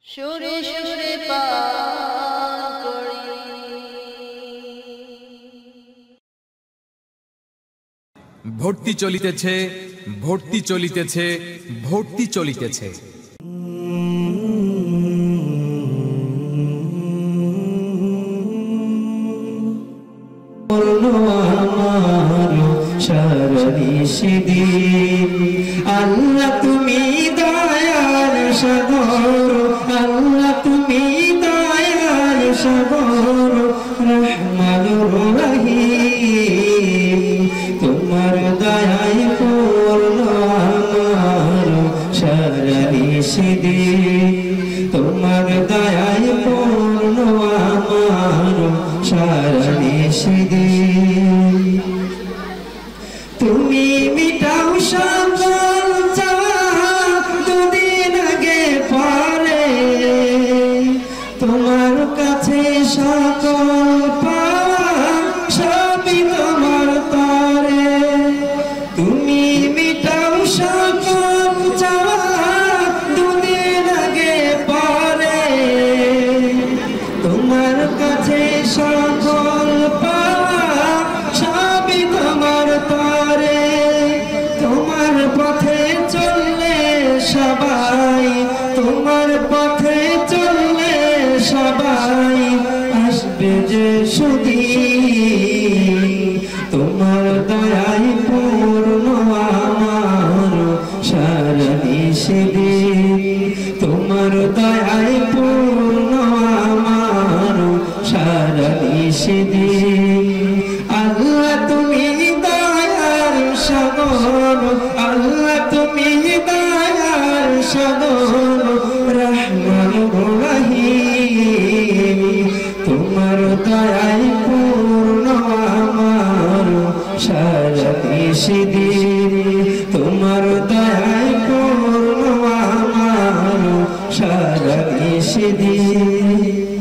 সুরে সুরে পান করি। ভর্তি চলিতেছে, ভর্তি চলিতেছে, ভর্তি চলিতেছে। আল্লাহ তুমি দয়ার সাগর, আল্লাহ তুমি দয়ার সাগর, রহমানুর রহিম। তোমার দয়ায় পূর্ণ আমার সারা নিষিদিন, তোমার দয়ায় পূর্ণ আমার সারা নিষিদিন। তুমি মিটাও সকল চাওয়া দুদিন আগে পরে, তোমার কাছে সকল পাওয়া সবই তোমার তরে। তুমি মিটাও সকল চাওয়া দুদিন আগে পরে, তোমার কাছে সকল পাওয়া সবই তোমার তরে। তোমার পথে চললে সবাই, তোমার পথে চললে সবাই আসবে যে সুদিন। তোমার দয়ায় পূর্ণ আমার সারা নিষিদিন, তোমার দয়ায় পূর্ণ আমার সারা নিষিদিন। আল্লাহ তুমি দয়ার সাগর, আল্লাহ তুমি দয়ার সাগর, রহমানুর রহিম। তোমার দয়ায় পূর্ণ আমার সারা নিষিদিন, তোমার দয়ায় পূর্ণ আমার সারা নিষিদিন।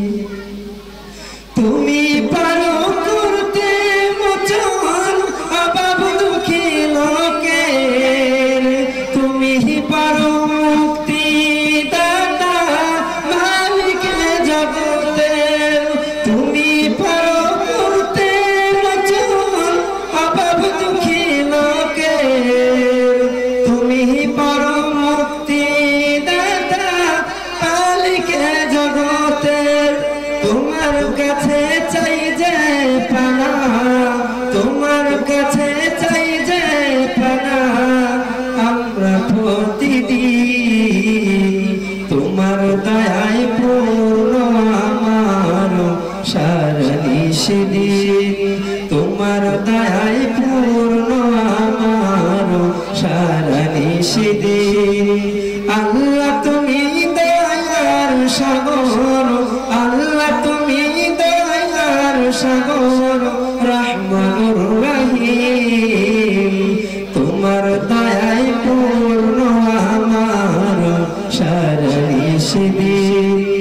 তুমি পারো করতে মোচন অভাব দুঃখী লোকের, তুমি পারো মুক্তি দাতা মালিকে জগতের। তুমি পারো করতে মোচন অভাব দুঃখী লোকের, তুমি পারো মুক্তি দাতা মালিকে জগতের। তোমার কাছে চাই যে পানা, তোমার কাছে চাই যে পানা আমরা প্রতিদিন। তোমার দয়ায় পূর্ণ আমার সারা নিষিদিন, তোমার দয়ায় পূর্ণ আমার সারা নিষিদিন। আল্লাহ তুমি দয়ার সাগর, আল্লাহ তুমি দয়ার সাগর, রহমানুর রহিম। তোমার দয়ায় পূর্ণ আমার সারা নিষিদিন,